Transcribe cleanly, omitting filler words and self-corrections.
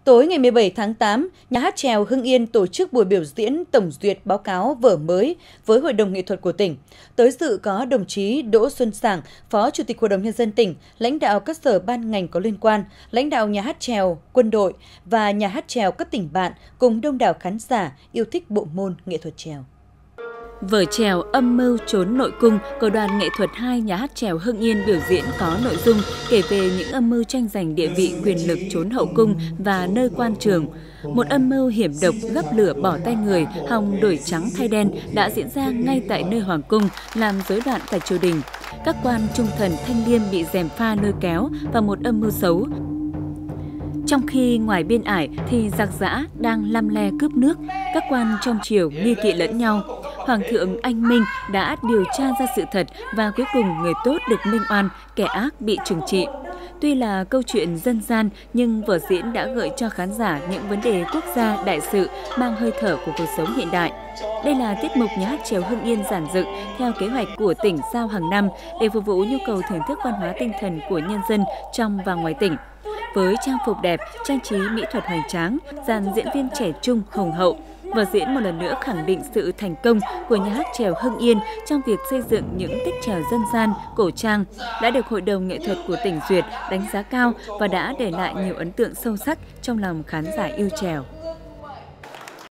Tối ngày 17 tháng 8, Nhà hát chèo Hưng Yên tổ chức buổi biểu diễn tổng duyệt báo cáo vở mới với Hội đồng Nghệ thuật của tỉnh. Tới dự có đồng chí Đỗ Xuân Sảng, Phó Chủ tịch Hội đồng Nhân dân tỉnh, lãnh đạo các sở ban ngành có liên quan, lãnh đạo Nhà hát chèo, quân đội và Nhà hát chèo các tỉnh bạn cùng đông đảo khán giả yêu thích bộ môn nghệ thuật chèo. Vở chèo Âm mưu trốn nội cung của đoàn nghệ thuật 2 Nhà hát chèo Hưng Yên biểu diễn có nội dung kể về những âm mưu tranh giành địa vị quyền lực trốn hậu cung và nơi quan trường. Một âm mưu hiểm độc gắp lửa bỏ tay người, hòng đổi trắng thay đen đã diễn ra ngay tại nơi hoàng cung, làm rối loạn cả triều đình. Các quan trung thần Thanh Liêm bị gièm pha lôi kéo vào một âm mưu xấu. Trong khi ngoài biên ải thì giặc giã đang lăm le cướp nước, các quan trong triều nghi kỵ lẫn nhau. Hoàng thượng anh minh đã điều tra ra sự thật và cuối cùng người tốt được minh oan, kẻ ác bị trừng trị. Tuy là câu chuyện dân gian nhưng vở diễn đã gợi cho khán giả những vấn đề quốc gia đại sự mang hơi thở của cuộc sống hiện đại. Đây là tiết mục Nhà hát chèo Hưng Yên dàn dựng theo kế hoạch của tỉnh giao hàng năm để phục vụ nhu cầu thưởng thức văn hóa tinh thần của nhân dân trong và ngoài tỉnh. Với trang phục đẹp, trang trí mỹ thuật hoành tráng, dàn diễn viên trẻ trung hùng hậu, vở diễn một lần nữa khẳng định sự thành công của Nhà hát chèo Hưng Yên trong việc xây dựng những tích chèo dân gian, cổ trang, đã được Hội đồng Nghệ thuật của tỉnh duyệt, đánh giá cao và đã để lại nhiều ấn tượng sâu sắc trong lòng khán giả yêu chèo.